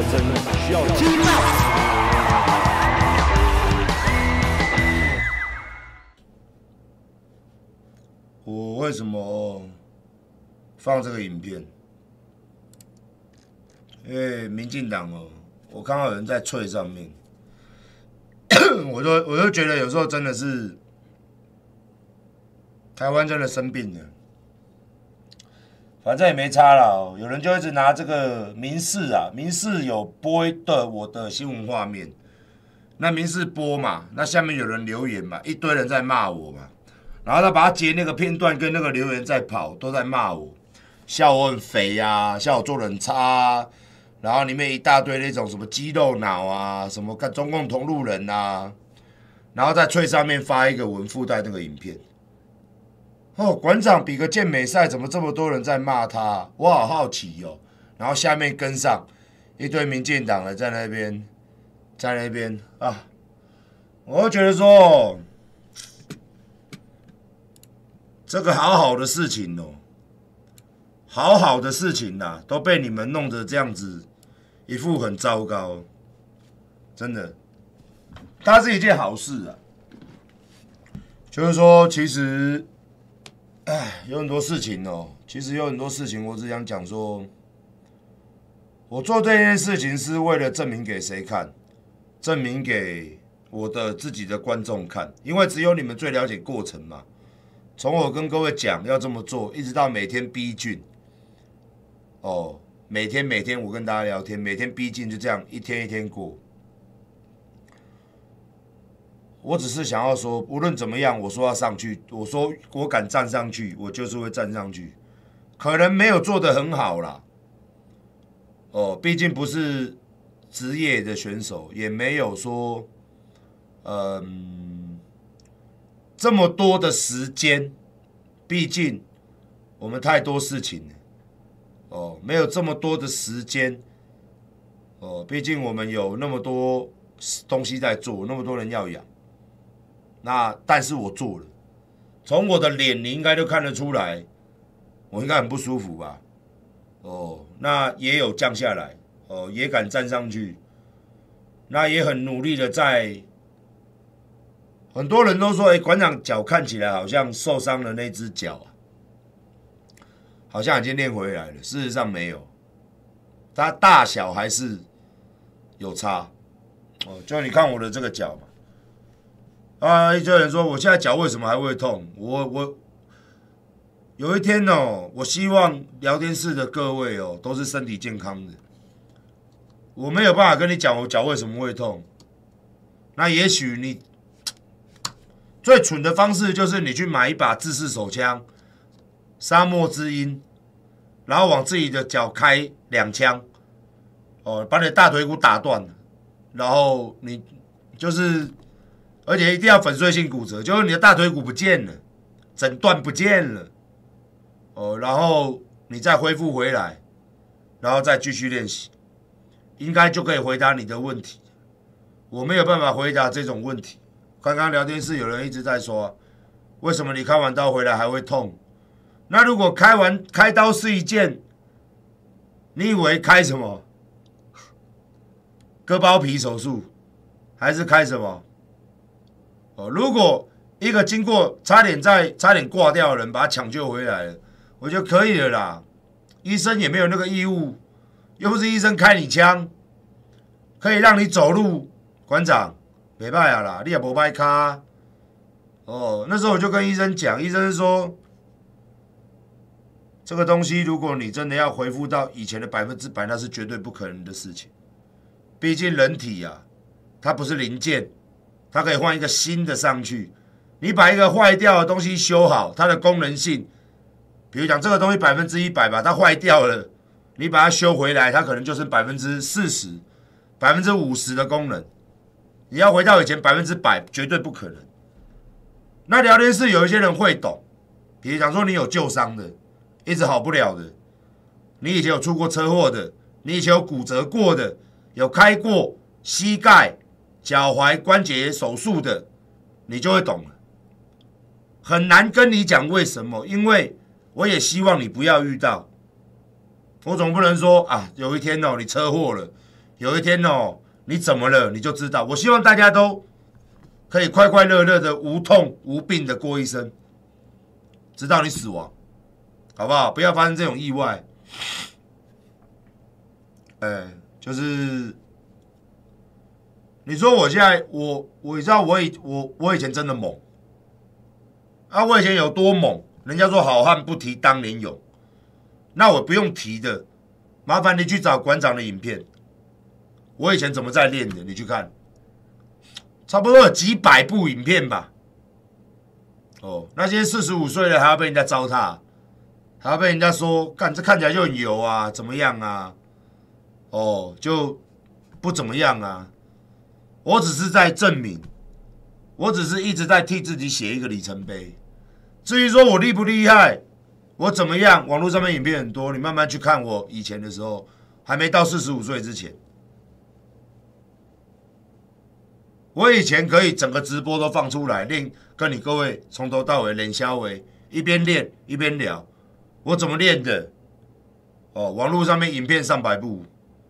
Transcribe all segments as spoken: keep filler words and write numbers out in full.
程需要 Team Up。 我为什么放这个影片？因为民进党哦，我看到有人在脆上面，我就我就觉得有时候真的是台湾真的生病了。反正也没差啦、哦，有人就一直拿这个民视啊，民视有播的我的新闻画面，那民视播嘛，那下面有人留言嘛，一堆人在骂我嘛，然后他把他截那个片段跟那个留言在跑，都在骂我，笑我很肥啊，笑我做人很差、啊，然后里面一大堆那种什么肌肉脑啊，什么中共同路人啊，然后在脆上面发一个文附带那个影片。哦，馆长比个健美赛，怎么这么多人在骂他？我好好奇哦。然后下面跟上一堆民进党的在那边，在那边啊，我就觉得说，这个好好的事情哦，好好的事情呐、啊，都被你们弄得这样子，一副很糟糕，真的，它是一件好事啊。就是说，其实。哎，有很多事情哦，其实有很多事情，我只想讲说，我做这件事情是为了证明给谁看？证明给我的自己的观众看，因为只有你们最了解过程嘛。从我跟各位讲要这么做，一直到每天逼近，哦，每天每天我跟大家聊天，每天逼近就这样一天一天过。我只是想要说，无论怎么样，我说要上去，我说我敢站上去，我就是会站上去。可能没有做得很好啦，哦，毕竟不是职业的选手，也没有说，嗯，这么多的时间，毕竟我们太多事情了，哦，没有这么多的时间，哦，毕竟我们有那么多东西在做，那么多人要养。那但是我做了，从我的脸你应该都看得出来，我应该很不舒服吧？哦，那也有降下来，哦，也敢站上去，那也很努力的在。很多人都说，哎、欸，馆长脚看起来好像受伤了，那只脚啊，好像已经练回来了。事实上没有，它大小还是有差。哦，就你看我的这个脚嘛。啊！一堆人说我现在脚为什么还会痛？我我有一天哦，我希望聊天室的各位哦都是身体健康的。我没有办法跟你讲我脚为什么会痛。那也许你最蠢的方式就是你去买一把自式手枪，沙漠之鹰，然后往自己的脚开两枪，哦，把你的大腿骨打断，然后你就是。而且一定要粉碎性骨折，就是你的大腿骨不见了，整段不见了，哦，然后你再恢复回来，然后再继续练习，应该就可以回答你的问题。我没有办法回答这种问题。刚刚聊天室有人一直在说，为什么你开完刀回来还会痛？那如果开完开刀是一件，你以为开什么？割包皮手术，还是开什么？哦，如果一个经过差点在差点挂掉的人把他抢救回来了，我觉得可以了啦。医生也没有那个义务，又不是医生开你枪，可以让你走路。馆长，没办法啦，你也不歹卡。哦，那时候我就跟医生讲，医生说，这个东西如果你真的要恢复到以前的百分之百，那是绝对不可能的事情。毕竟人体啊，它不是零件。它可以换一个新的上去，你把一个坏掉的东西修好，它的功能性，比如讲这个东西百分之一百吧，它坏掉了，你把它修回来，它可能就剩百分之四十、百分之五十的功能。你要回到以前百分之百，绝对不可能。那聊天室有一些人会懂，比如讲说你有旧伤的，一直好不了的，你以前有出过车祸的，你以前有骨折过的，有开过膝盖。脚踝关节手术的，你就会懂了。很难跟你讲为什么，因为我也希望你不要遇到。我总不能说啊，有一天哦，你车祸了， 有一天哦，你怎么了你就知道。我希望大家都可以快快乐乐的、无痛无病的过一生，直到你死亡，好不好？不要发生这种意外。哎，就是你说我现在我我知道我以我我以前真的猛啊，我以前有多猛？人家说好汉不提当年勇，那我不用提的，麻烦你去找馆长的影片。我以前怎么在练的？你去看，差不多有几百部影片吧。哦，那些四十五岁了还要被人家糟蹋，还要被人家说干这看起来就很油啊，怎么样啊？哦，就不怎么样啊。我只是在证明，我只是一直在替自己写一个里程碑。至于说我厉不厉害，我怎么样，网络上面影片很多，你慢慢去看我以前的时候，还没到四十五岁之前。我以前可以整个直播都放出来练，跟你各位从头到尾练消维，一边练一边聊。我怎么练的？哦，网络上面影片上百部，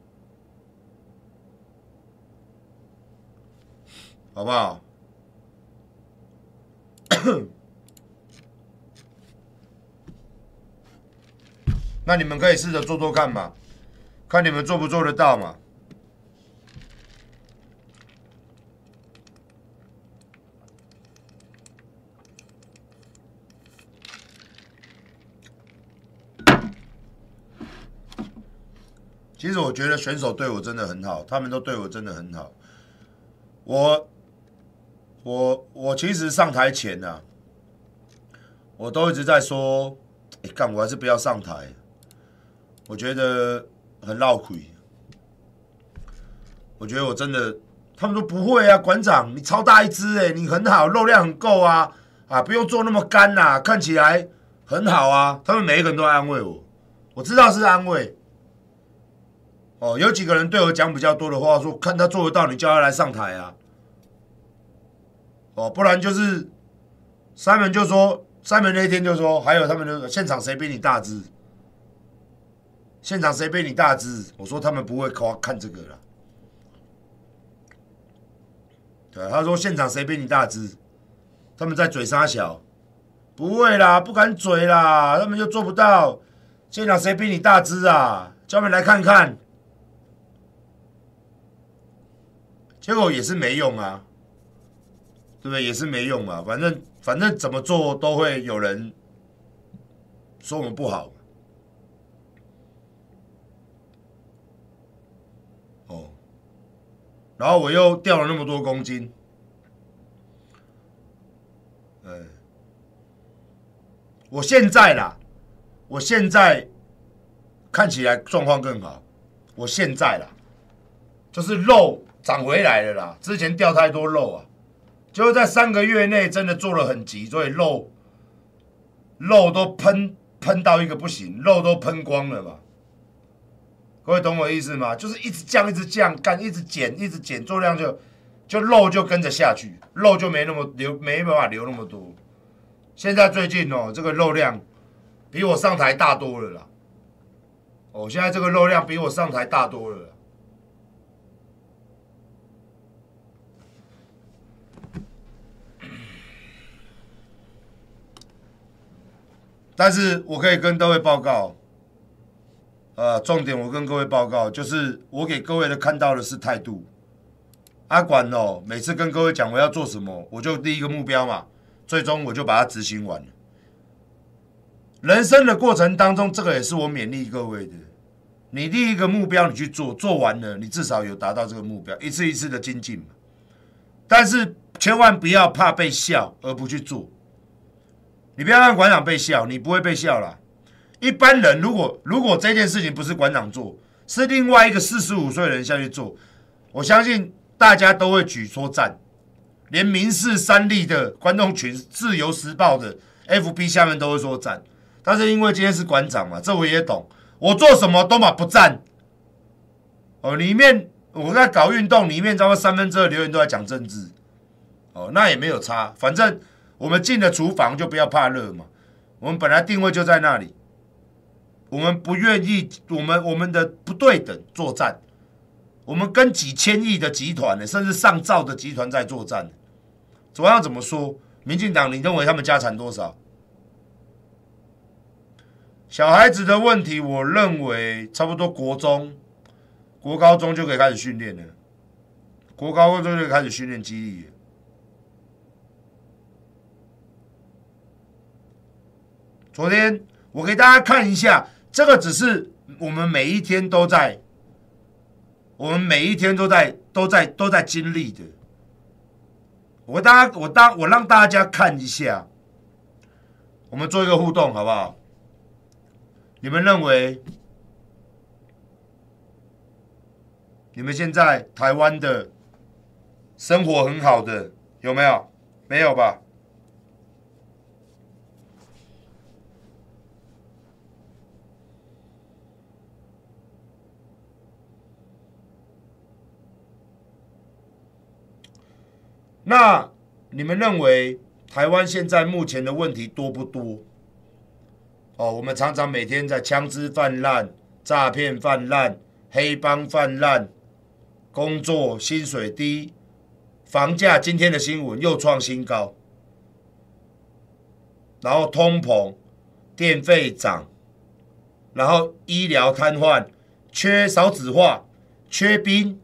好不好？那你们可以试着做做看嘛，看你们做不做得到嘛。其实我觉得选手对我真的很好，他们都对我真的很好。我我我其实上台前啊，我都一直在说，哎、欸，干我还是不要上台。我觉得很闹亏，我觉得我真的，他们说不会啊，馆长你超大一只哎、欸，你很好，肉量很够啊，啊不用做那么干呐、啊，看起来很好啊。他们每一个人都在安慰我，我知道是安慰。哦，有几个人对我讲比较多的话，说看他做得到，你叫他来上台啊。哦，不然就是三门就说，三门那一天就说，还有他们就现场谁比你大只？现场谁比你大只？我说他们不会看这个啦。对，他说现场谁比你大只？他们在嘴沙小，不会啦，不敢嘴啦，他们就做不到。现场谁比你大只啊？叫他们来看看。结果也是没用啊，对不对？也是没用啊，反正反正怎么做都会有人说我们不好。哦，然后我又掉了那么多公斤，哎，我现在啦，我现在看起来状况更好，我现在啦，就是肉长回来了啦，之前掉太多肉啊，就是在三个月内真的做了很急，所以肉肉都喷喷到一个不行，肉都喷光了嘛。各位懂我意思吗？就是一直降，一直降，干一直减，一直减，做量就就肉就跟着下去，肉就没那么留，没办法留那么多。现在最近哦，这个肉量比我上台大多了啦。哦，现在这个肉量比我上台大多了啦。但是我可以跟各位报告，呃，重点我跟各位报告，就是我给各位的看到的是态度。阿管哦，每次跟各位讲我要做什么，我就第一个目标嘛，最终我就把它执行完了。人生的过程当中，这个也是我勉励各位的。你第一个目标你去做，做完了，你至少有达到这个目标，一次一次的精进嘛。但是千万不要怕被笑而不去做。你不要让馆长被笑，你不会被笑啦。一般人如果如果这件事情不是馆长做，是另外一个四十五岁的人下去做，我相信大家都会举说赞，连民视三立的观众群、自由时报的 F B 下面都会说赞。但是因为今天是馆长嘛，这我也懂，我做什么都嘛不赞。哦，里面我在搞运动，里面超过三分之二留言都在讲政治，哦，那也没有差，反正。我们进了厨房就不要怕热嘛，我们本来定位就在那里，我们不愿意，我们我们的不对等作战， 我们跟几千亿的集团呢，甚至上兆的集团在作战。怎么样？怎么说？民进党，你认为他们家产多少？小孩子的问题，我认为差不多国中、国高中就可以开始训练了。国高中就可以开始训练肌力了。昨天我给大家看一下，这个只是我们每一天都在，我们每一天都在都在都在经历的。我大家我当我让大家看一下，我们做一个互动好不好？你们认为你们现在台湾的生活很好的有没有？没有吧？那你们认为台湾现在目前的问题多不多？哦，我们常常每天在枪支泛滥、诈骗泛滥、黑帮泛滥、工作薪水低、房价今天的新闻又创新高，然后通膨、电费涨，然后医疗瘫痪、缺少子化、缺兵、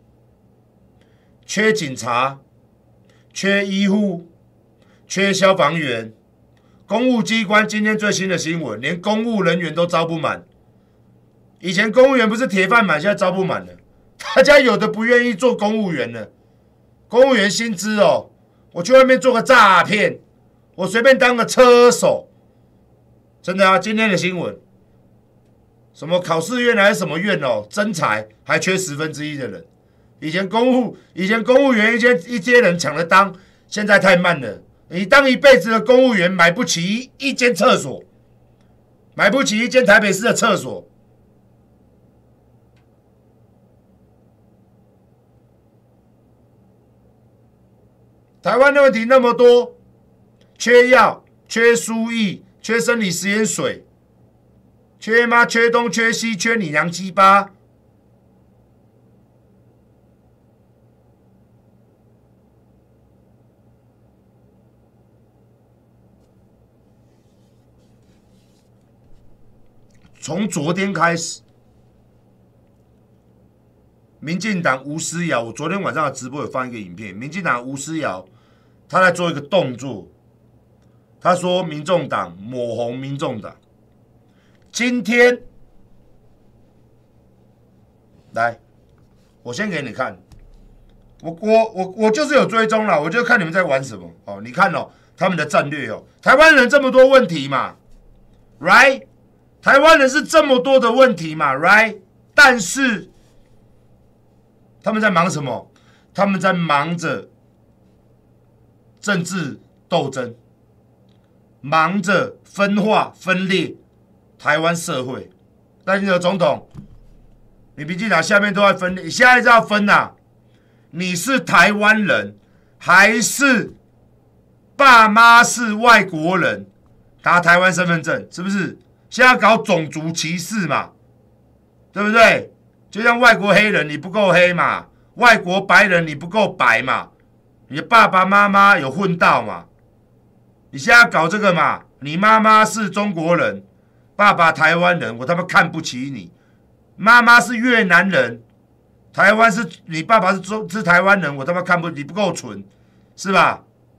缺警察。缺医护，缺消防员，公务机关今天最新的新闻，连公务人员都招不满。以前公务员不是铁饭碗，现在招不满了。大家有的不愿意做公务员了。公务员薪资哦，我去外面做个诈骗，我随便当个车手，真的啊！今天的新闻，什么考试院还是什么院哦，征才还缺十分之一的人。以前公务，以前公务员一些一些人抢着当，现在太慢了。你当一辈子的公务员，买不起一一间厕所，买不起一间台北市的厕所。台湾的问题那么多，缺药、缺输液、缺生理食盐水，缺妈、缺东、缺西、缺你娘鸡巴。从昨天开始，民进党吴思瑶，我昨天晚上的直播有放一个影片，民进党吴思瑶他在做一个动作，他说民众党抹红民众党。今天来，我先给你看，我我我我就是有追踪了，我就看你们在玩什么哦。你看哦，他们的战略哦，台湾人这么多问题嘛 ，right？台湾人是这么多的问题嘛 ，right？ 但是他们在忙什么？他们在忙着政治斗争，忙着分化分裂台湾社会。赖清德总统，你民进党下面都在分裂，你现在就要分啊！你是台湾人还是爸妈是外国人？拿台湾身份证是不是？现在搞种族歧视嘛，对不对？就像外国黑人你不够黑嘛，外国白人你不够白嘛，你的爸爸妈妈有混到嘛？你现在搞这个嘛？你妈妈是中国人，爸爸台湾人，我他妈看不起你。妈妈是越南人，台湾是你爸爸是中是台湾人，我他妈看不你不够蠢，是吧？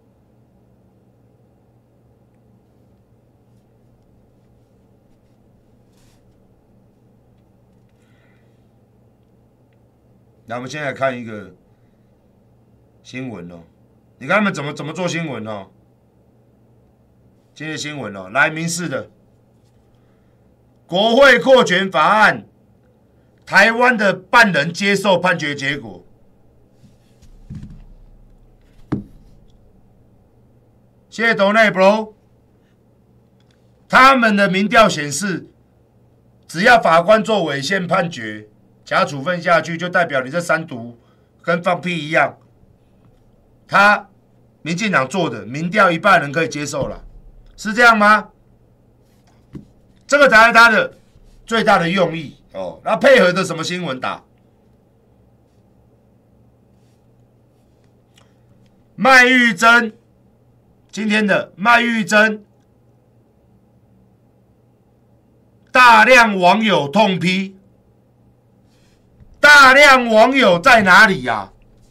那我们现在来看一个新闻哦，你看他们怎么怎么做新闻哦。今天的新闻哦，来民视的国会扩权法案，台湾的办人接受判决结果。谢谢斗内 bro。他们的民调显示，只要法官做违宪判决，加处分下去，就代表你这三毒跟放屁一样。他民进党做的民调，一半人可以接受了，是这样吗？这个才是他的最大的用意哦。那配合的什么新闻打？ 麦玉珍，今天的麦玉珍，大量网友痛批，大量网友在哪里呀、啊？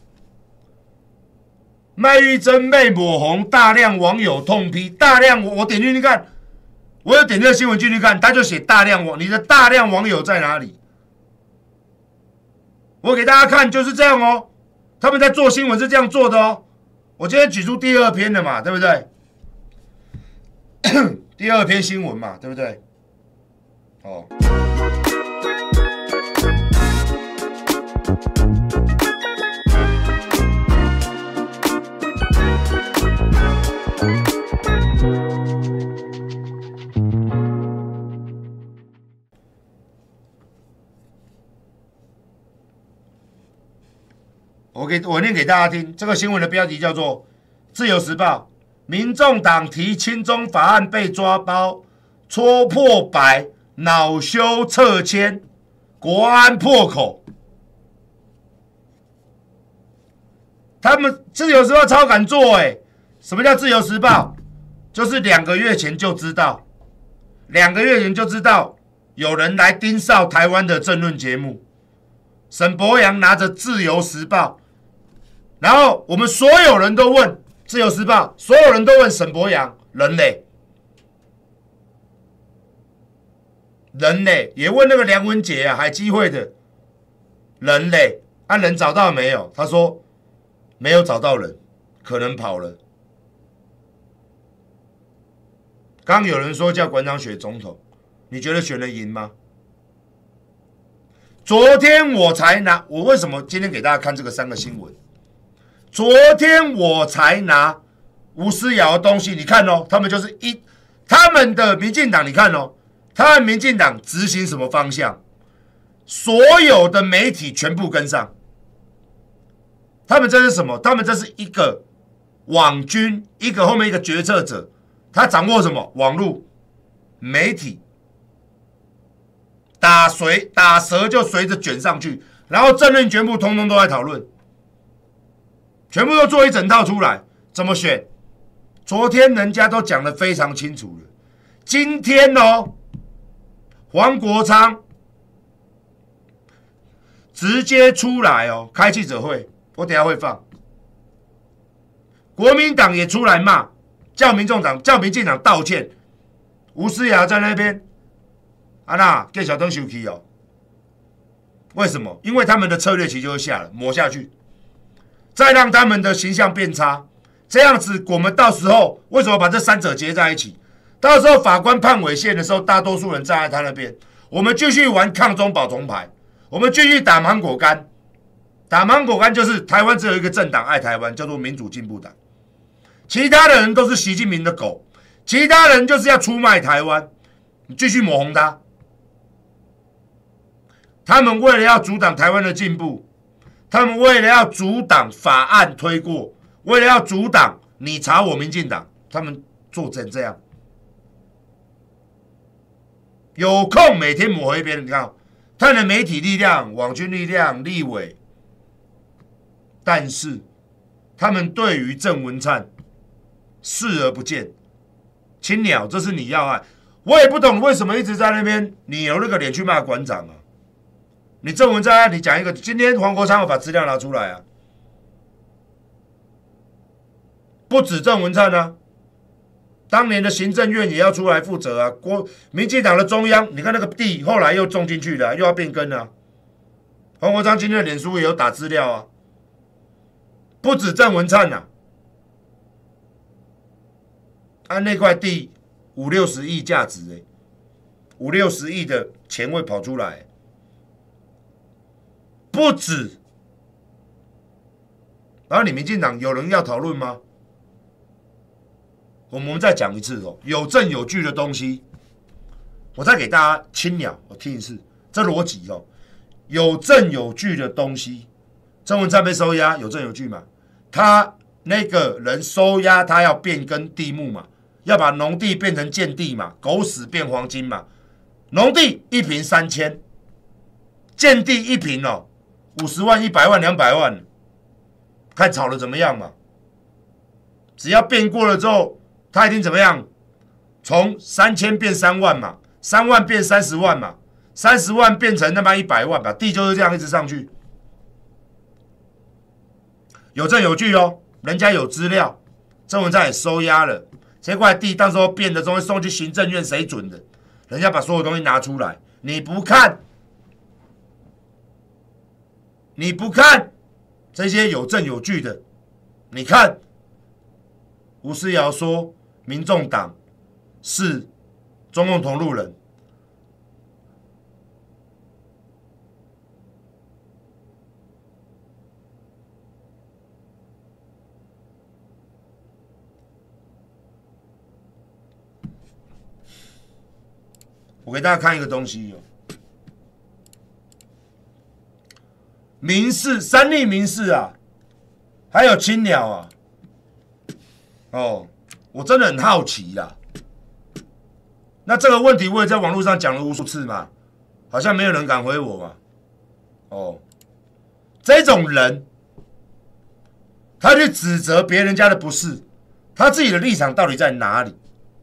麦玉珍被抹红，大量网友痛批，大量我点进去看，我有点这个新闻进去看，他就写大量网，你的大量网友在哪里？我给大家看就是这样哦，他们在做新闻是这样做的哦。我今天举出第二篇的嘛，对不对？第二篇新闻嘛，对不对？哦。我给我念给大家听，这个新闻的标题叫做《自由时报》，民众党提亲中法案被抓包，戳破百，恼羞撤迁，国安破口。他们《自由时报》超敢做哎、欸！什么叫《自由时报》？就是两个月前就知道，两个月前就知道有人来盯梢台湾的政论节目。沈伯洋拿着《自由时报》。然后我们所有人都问《自由时报》，所有人都问沈伯洋，人嘞，人嘞，也问那个梁文杰啊，海基会的人嘞，啊人找到没有？他说没有找到人，可能跑了。刚刚有人说叫馆长选总统，你觉得选得赢吗？昨天我才拿，我为什么今天给大家看这个三个新闻？昨天我才拿吴思瑶的东西，你看哦，他们就是一他们的民进党，你看哦，他们民进党执行什么方向，所有的媒体全部跟上。他们这是什么？他们这是一个网军，一个后面一个决策者，他掌握什么？网络媒体，打随打蛇就随着卷上去，然后政论全部通通都在讨论。全部都做一整套出来，怎么选？昨天人家都讲得非常清楚了。今天哦，黄国昌直接出来哦，开记者会，我等一下会放。国民党也出来骂，叫民众党、叫民进党道歉。吴思瑶在那边，啊那给小灯休息哦。为什么？因为他们的策略期就会下了，抹下去。再让他们的形象变差，这样子我们到时候为什么把这三者结在一起？到时候法官判违宪的时候，大多数人站在他那边，我们继续玩抗中保中牌，我们继续打芒果干。打芒果干就是台湾只有一个政党爱台湾，叫做民主进步党，其他的人都是习近平的狗，其他人就是要出卖台湾，你继续抹红他。他们为了要阻挡台湾的进步。他们为了要阻挡法案推过，为了要阻挡你查我民进党，他们做成这样。有空每天抹黑别人，你看，他的媒体力量、网军力量、立委，但是他们对于郑文灿视而不见。青鸟，这是你要爱，我也不懂为什么一直在那边，你有那个脸去骂馆长啊？你郑文灿，你讲一个，今天黄国昌有把资料拿出来啊，不止郑文灿啊，当年的行政院也要出来负责啊。国民进党的中央，你看那个地后来又种进去了、啊，又要变更了、啊。黄国昌今天的脸书也有打资料啊，不止郑文灿啊，啊那块地五六十亿价值哎、欸，五六十亿的钱会跑出来、欸。不止，然后你民进党有人要讨论吗？我们再讲一次哦，有证有据的东西，我再给大家轻鸟，我听一次，这逻辑哦，有证有据的东西，郑文灿被收押，有证有据嘛？他那个人收押，他要变更地目嘛，要把农地变成建地嘛，狗屎变黄金嘛，农地一坪三千，建地一坪哦。五十万、一百万、两百万，看炒的怎么样嘛？ 只要变过了之后，他一定怎么样？从三千变三万嘛，三万变三十万嘛，三十万变成他妈一百万吧，地就是这样一直上去，有证有据哦，人家有资料，郑文灿也收押了，这块地到时候变的东西送去行政院，谁准的？人家把所有东西拿出来，你不看，你不看这些有证有据的，你看吴思瑶说民众党是中共同路人，我给大家看一个东西哦，民视、三立民视啊，还有青鸟啊，哦，我真的很好奇啦。那这个问题我也在网络上讲了无数次嘛，好像没有人敢回我嘛。哦，这种人，他去指责别人家的不是，他自己的立场到底在哪里？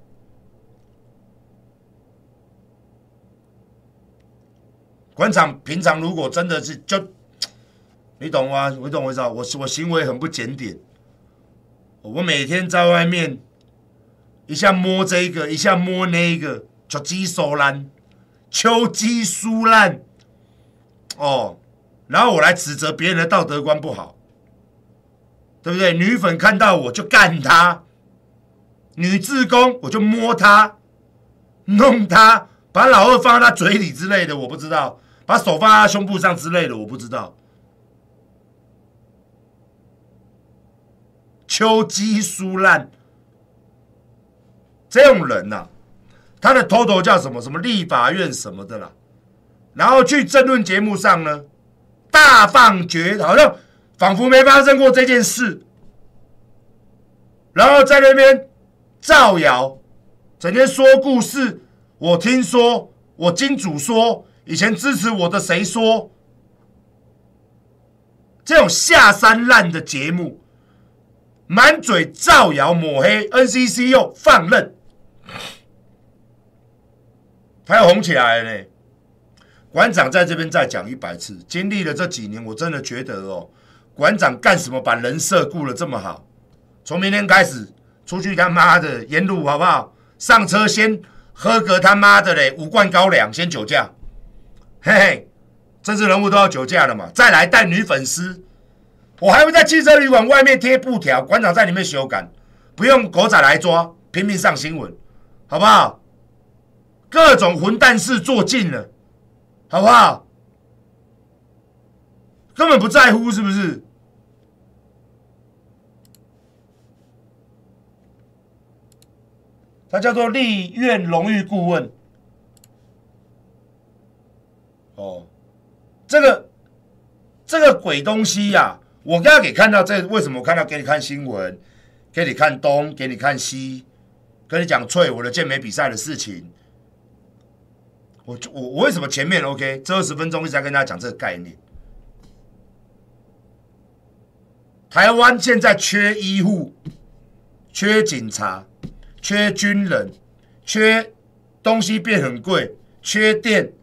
馆长平常如果真的是就，你懂吗？你懂我意思啊？我我行为很不检点，我每天在外面一下摸这个，一下摸那个，脚鸡手烂，秋鸡酥烂，哦，然后我来指责别人的道德观不好，对不对？女粉看到我就干她，女志工我就摸她，弄她。把老二放在他嘴里之类的，我不知道；把手放在他胸部上之类的，我不知道。秋鸡酥烂，这种人呐、啊，他的头头叫什么？什么立法院什么的啦。然后去政论节目上呢，大放厥，好像仿佛没发生过这件事。然后在那边造谣，整天说故事。我听说，我金主说，以前支持我的谁说，这种下三滥的节目，满嘴造谣抹黑 ，N C C 又放任，他要红起来了呢。馆长在这边再讲一百次，经历了这几年，我真的觉得哦，馆长干什么把人设顾得这么好？从明天开始出去他妈的沿路好不好？上车先。喝个他妈的嘞，五罐高粱先酒驾，嘿嘿，政治人物都要酒驾了嘛。再来带女粉丝，我还会在汽车旅馆外面贴布条，馆长在里面修改，不用狗仔来抓，拼命上新闻，好不好？各种混蛋事做尽了，好不好？根本不在乎是不是？他叫做立院荣誉顾问。哦，这个这个鬼东西呀、啊！我刚刚给看到这，为什么我看到给你看新闻，给你看东，给你看西，跟你讲翠我的健美比赛的事情。我我我为什么前面 OK 这二十分钟一直在跟大家讲这个概念？台湾现在缺医护，缺警察。缺军人，缺东西变很贵，缺电，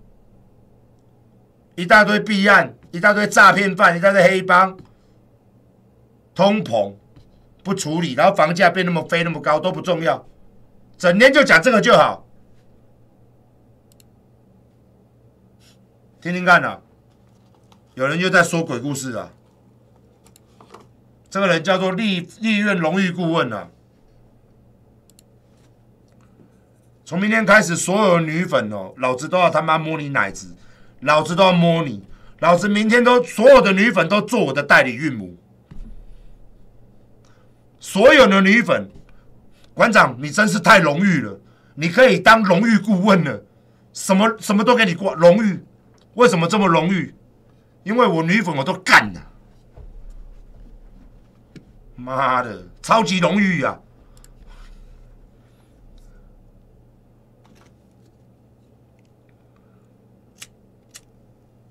一大堆弊案，一大堆诈骗犯，一大堆黑帮，通膨不处理，然后房价变那么飞那么高都不重要，整天就讲这个就好，听听看啊，有人又在说鬼故事啊，这个人叫做立立院荣誉顾问啊。从明天开始，所有的女粉哦，老子都要他妈摸你奶子，老子都要摸你，老子明天都所有的女粉都做我的代理孕母，所有的女粉，馆长你真是太荣誉了，你可以当荣誉顾问了，什么什么都给你过荣誉，为什么这么荣誉？因为我女粉我都干了，妈的，超级荣誉啊！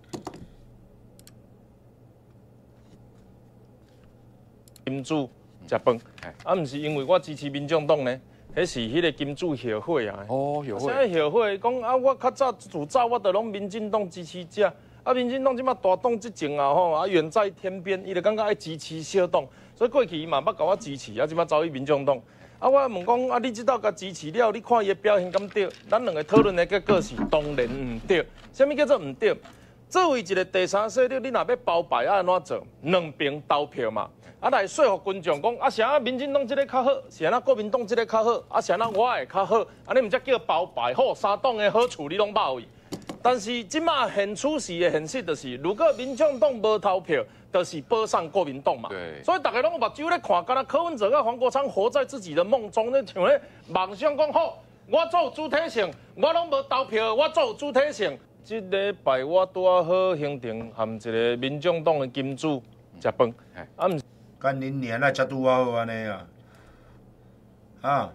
金主食饭，啊，毋是因为我支持民众党呢，迄是迄个金主协会啊。 哦，协会。 啥协会讲啊？我较早自早我就拢民进党支持者，啊，民进党即马大党执政啊吼，啊远在天边，伊就感觉爱支持小党，所以过去伊嘛捌甲我支持，啊，即马走去民众党。啊，我问讲啊，你即道甲支持了，你看伊的表现敢对？咱两个讨论的结果是当然毋对。啥物叫做毋对？作为一个第三势力，你若要包牌啊，安怎做？两边投票嘛，啊来说服群众讲啊，啥民进党即个较好，啥国民党即个较好，啊啥我会较好，安尼毋则叫包牌好，三党的好处你拢把握。但是即马现处事的现实就是，如果民众党无投票，就是保送国民党嘛。 对。 所以大家拢有目睭咧看，敢若柯文哲甲黄国昌活在自己的梦中咧，像咧梦想讲好，我做主体性，我拢无投票，我做主体性。即礼拜我拄啊好行程，含一个民众党的金主食饭，啊毋。 干恁娘那才拄好安尼啊！啊！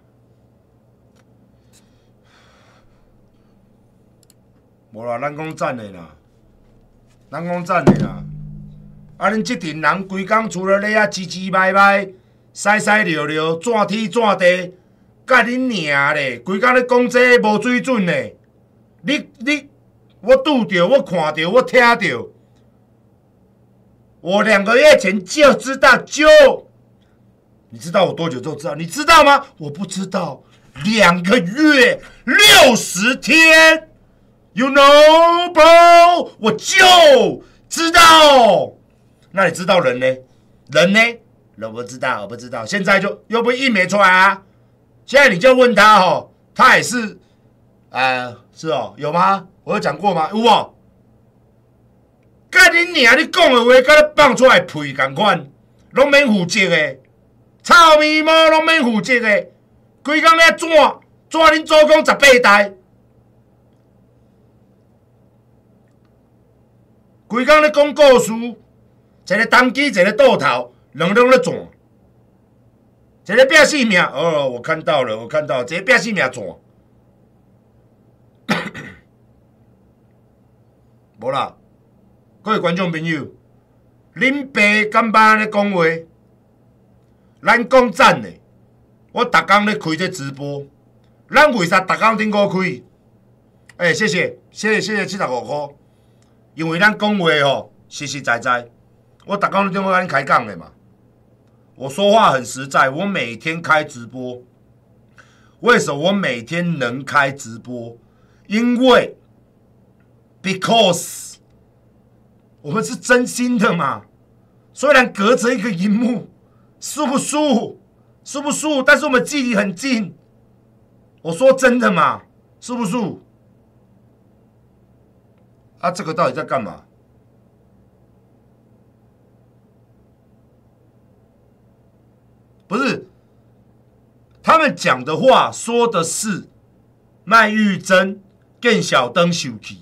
无啦，咱讲赞的啦，咱讲赞的啦。啊，恁即阵人规工除了咧遐唧唧歪歪、屎屎尿尿、转天转地，干恁娘咧！规工咧讲这无水准咧。你你，我拄着，我看着，我听着。我两个月前就知道，就你知道我多久就知道？你知道吗？我不知道，两个月六十天 ，you know bro， 我就知道。那你知道人呢？人呢？人不知道，我不知道。现在就又不印没出来啊？现在你就问他哦，他也是，呃，是哦，有吗？我有讲过吗？有哦。甲恁娘，你讲的话，甲你放出来屁共款，拢免负责的，臭咪毛拢免负责的，规工咧转转恁祖公十八代，规工咧讲故事，一个当机，一个倒头，两个咧转，一个拼性命。哦，我看到了，我看到了，一个拼性命转，无啦。各位观众朋友，恁爸敢捌安尼讲话？咱讲赞的，我逐工咧开这直播，咱为啥逐工顶个开？哎、欸，谢谢，谢谢，谢谢七十五块，因为咱讲话吼实实在在，我逐工顶个跟你开讲的嘛。我说话很实在，我每天开直播。为什么我每天能开直播？因为 ，because。我们是真心的嘛，虽然隔着一个荧幕，舒不舒服？舒不舒服？但是我们距离很近。我说真的嘛，舒不舒服？啊，这个到底在干嘛？不是，他们讲的话说的是麦玉珍跟小灯受气。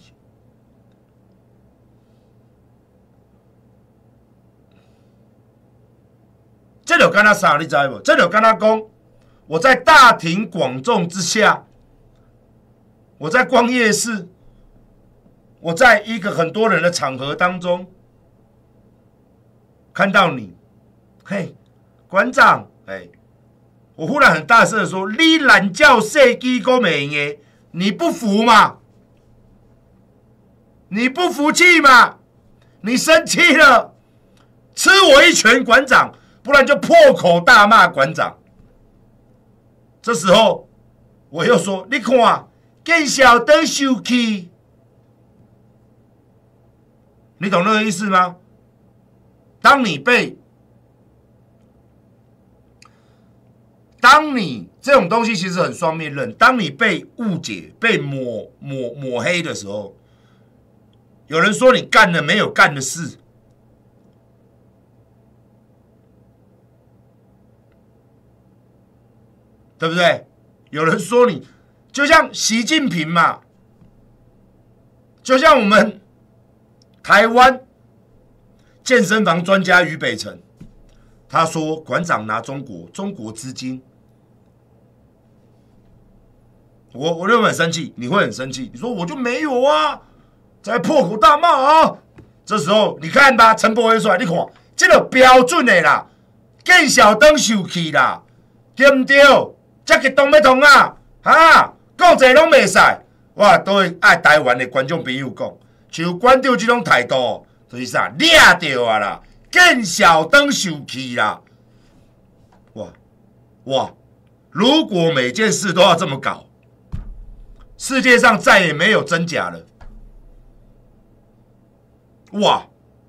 这就跟他啥，你知无？这就跟他讲，我在大庭广众之下，我在逛夜市，我在一个很多人的场合当中看到你，嘿，馆长，哎，我忽然很大声的说：“你懒觉设计都没耶，你不服吗？你不服气吗？你生气了，吃我一拳，馆长。”不然就破口大骂馆长。这时候我又说：“你看，更小灯受气，你懂那个意思吗？当你被，当你这种东西其实很双面刃。当你被误解、被抹抹抹黑的时候，有人说你干了没有干的事。”对不对？有人说你就像习近平嘛，就像我们台湾健身房专家于北辰，他说馆长拿中国中国资金，我我就很生气，你会很生气，你说我就没有啊，在破口大骂啊。这时候你看吧，陈柏惟出来，你看这个标准的啦， 见小灯受气啦，对毋对？这激动要通啊！哈，讲者拢袂使。我都会爱台湾的观众朋友讲，像馆长这种态度，就是啥，抓到啊啦，见小灯受气啦。哇哇！如果每件事都要这么搞，世界上再也没有真假了。哇！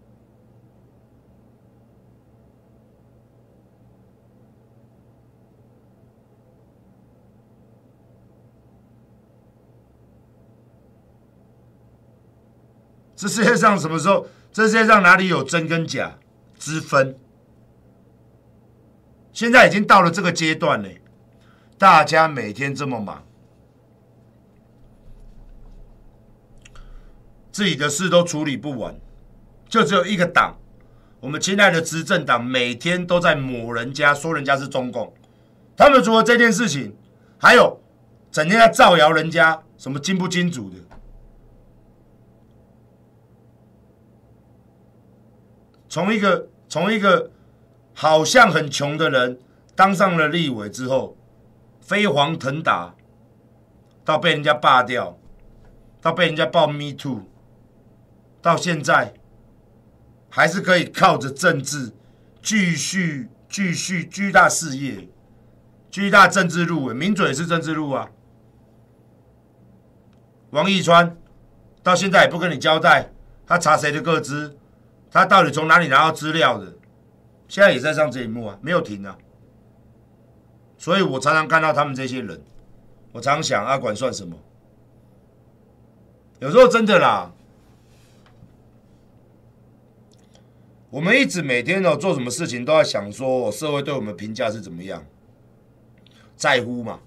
这世界上什么时候？这世界上哪里有真跟假之分？现在已经到了这个阶段了，大家每天这么忙，自己的事都处理不完，就只有一个党，我们亲爱的执政党，每天都在抹人家，说人家是中共。他们除了这件事情，还有整天在造谣人家什么金不金主的。从一个从一个好像很穷的人当上了立委之后，飞黄腾达，到被人家罢掉，到被人家报 Me Too， 到现在还是可以靠着政治继续继续巨大事业，巨大政治路，民主也是政治路啊。王义川到现在也不跟你交代，他查谁的个资。他到底从哪里拿到资料的？现在也在上节目啊，没有停啊。所以我常常看到他们这些人，我常想阿管算什么？有时候真的啦，我们一直每天哦做什么事情都要想说社会对我们评价是怎么样，在乎嘛，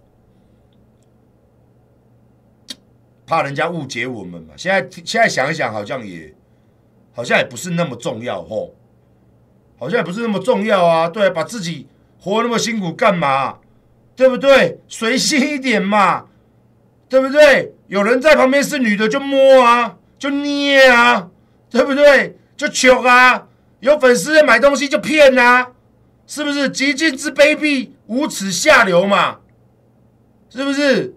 怕人家误解我们嘛。现在现在想一想，好像也。好像也不是那么重要吼，好像也不是那么重要啊。对，把自己活那么辛苦干嘛？对不对？随心一点嘛，对不对？有人在旁边是女的就摸啊，就捏啊，对不对？就求啊，有粉丝买东西就骗啊，是不是？极尽之卑鄙，无耻下流嘛，是不是？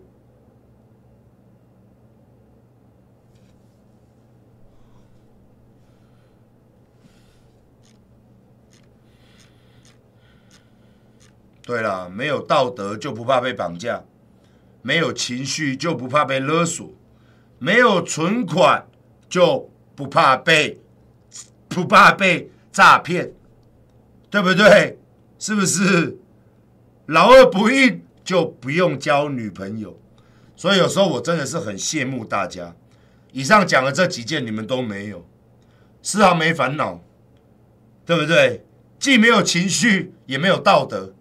对啦，没有道德就不怕被绑架，没有情绪就不怕被勒索，没有存款就不怕被不怕被诈骗，对不对？是不是？老二不孕就不用交女朋友，所以有时候我真的是很羡慕大家。以上讲的这几件你们都没有，丝毫没烦恼，对不对？既没有情绪，也没有道德。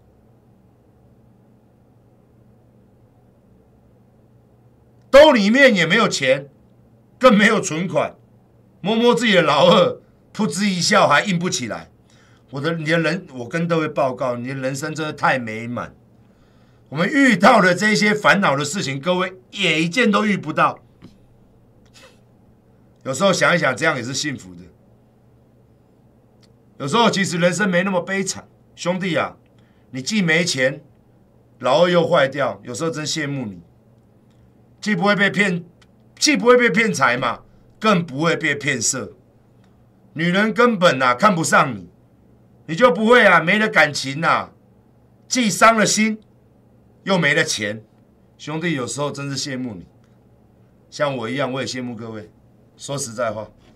兜里面也没有钱，更没有存款，摸摸自己的老二，噗嗤一笑还硬不起来。我的你的人，我跟各位报告，你的人生真的太美满。我们遇到的这些烦恼的事情，各位也一件都遇不到。有时候想一想，这样也是幸福的。有时候其实人生没那么悲惨，兄弟啊，你既没钱，老二又坏掉，有时候真羡慕你。既不会被骗，既不会被骗财嘛，更不会被骗色。女人根本啊看不上你，你就不会啊没了感情啊，既伤了心，又没了钱。兄弟，有时候真是羡慕你，像我一样，我也羡慕各位。说实在话。